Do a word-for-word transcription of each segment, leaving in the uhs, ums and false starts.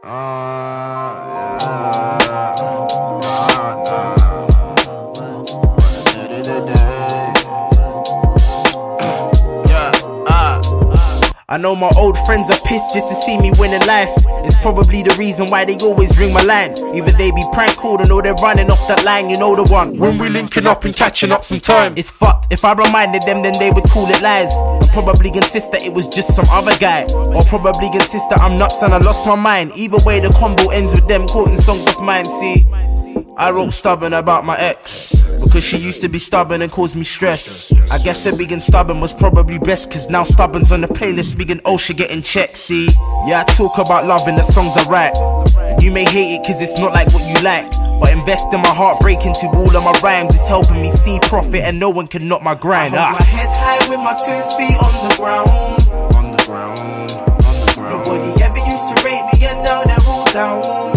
Uh, yeah, nah, nah. Yeah, ah. I know my old friends are pissed just to see me win in life. It's probably the reason why they always ring my line. Either they be prank calling or they're running off that line, you know the one. When we linking up and catching up some time. It's fucked. If I reminded them, then they would call it lies. I'd probably insist that it was just some other guy, or probably insist that I'm nuts and I lost my mind. Either way, the convo ends with them quoting songs of mine. See, I wrote stubborn about my ex because she used to be stubborn and caused me stress. I guess her being stubborn was probably best, cause now stubborn's on the playlist being oh she getting checked. See, yeah, I talk about love and the songs I write. You may hate it cause it's not like what you like, but invest in my heartbreak into all of my rhymes. It's helping me see profit and no one can knock my grind. I hold ah. my head high with my two feet on the ground. On the ground, on the ground. Nobody ever used to rate me and now they're all down.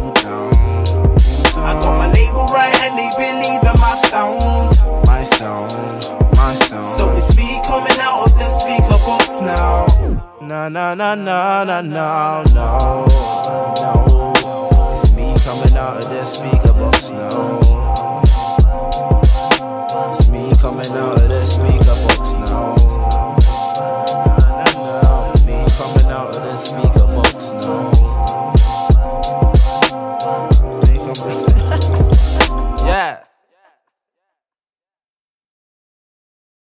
I got my label right and they believe in my sound. My sound, my sound. So it's me coming out of the speaker box now. Na na na na na na no, no. It's me coming out of the speaker box now.